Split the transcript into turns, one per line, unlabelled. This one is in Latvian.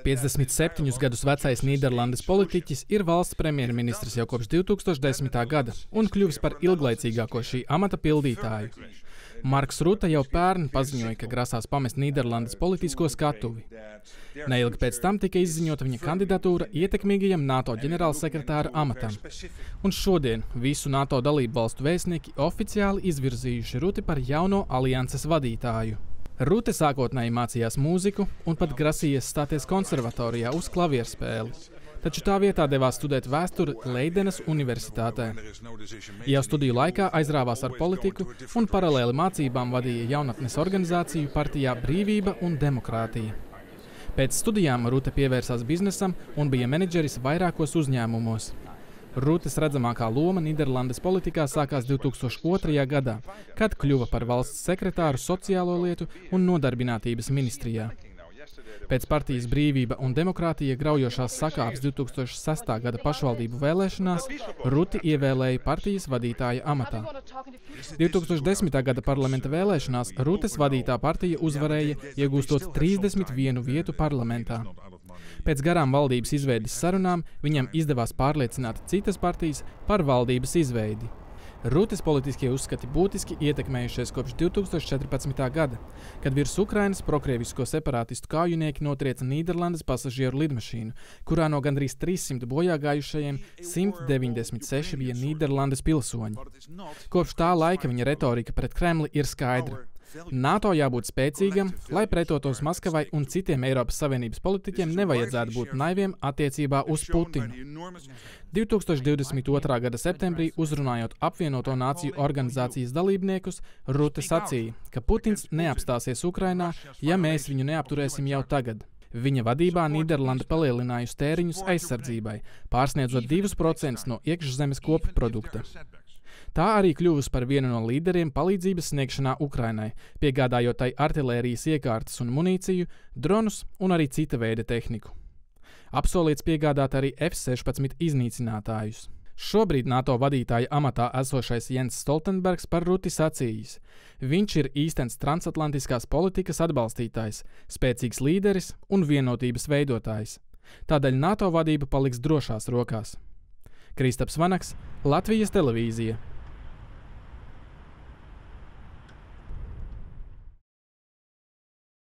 57 gadus vecais Nīderlandes politiķis ir valsts premjerministrs jau kopš 2010. gada un kļuvis par ilglaicīgāko šī amata pildītāju. Marks Rute jau pērn paziņoja, ka grasās pamest Nīderlandes politisko skatuvi. Neilgi pēc tam tika izziņota viņa kandidatūra ietekmīgajam NATO ģenerālsekretāra amatam. Un šodien visu NATO dalību valstu vēstnieki oficiāli izvirzījuši Ruti par jauno alianses vadītāju. Rute sākotnēji mācījās mūziku un pat grasījies stāties konservatorijā uz klavierspēli, taču tā vietā devās studēt vēsturi Leidenas universitātē. Jau studiju laikā aizrāvās ar politiku un paralēli mācībām vadīja jaunatnes organizāciju partijā Brīvība un demokrātija. Pēc studijām Rute pievērsās biznesam un bija menedžeris vairākos uzņēmumos. Rutes redzamākā loma Nīderlandes politikā sākās 2002. gadā, kad kļuva par valsts sekretāru sociālo lietu un nodarbinātības ministrijā. Pēc partijas Brīvība un demokrātija graujošās sakāves 2006. gada pašvaldību vēlēšanās Ruti ievēlēja partijas vadītāja amatā. 2010. gada parlamenta vēlēšanās Rutes vadītā partija uzvarēja, iegūstot 31 vietu parlamentā. Pēc garām valdības izveides sarunām viņam izdevās pārliecināt citas partijas par valdības izveidi. Rutes politiskie uzskati būtiski ietekmējušies kopš 2014. gada, kad virs Ukrainas prokrievisko separātistu kājunieki notrieca Nīderlandes pasažieru lidmašīnu, kurā no gandrīz 300 bojāgājušajiem 196 bija Nīderlandes pilsoņi. Kopš tā laika viņa retorika pret Kremli ir skaidra. NATO jābūt spēcīgam, lai pretotos Maskavai un citiem Eiropas Savienības politiķiem nevajadzētu būt naiviem attiecībā uz Putinu. 2022. gada septembrī uzrunājot apvienoto nāciju organizācijas dalībniekus, Rute sacīja, ka Putins neapstāsies Ukrainā, ja mēs viņu neapturēsim jau tagad. Viņa vadībā Nīderlanda palielinājusi tēriņus aizsardzībai, pārsniedzot 2% no iekšzemes koprodukta. Tā arī kļuvusi par vienu no līderiem palīdzības sniegšanā Ukrainai, piegādājot tai artilērijas iekārtas un munīciju, dronus un arī cita veida tehniku. Apsolīts piegādāt arī F-16 iznīcinātājus. Šobrīd NATO vadītāja amatā esošais Jens Stoltenbergs par Ruti sacījis. Viņš ir īstens transatlantiskās politikas atbalstītājs, spēcīgs līderis un vienotības veidotājs. Tādēļ NATO vadība paliks drošās rokās. Kristaps Vanaks, Latvijas televīzija.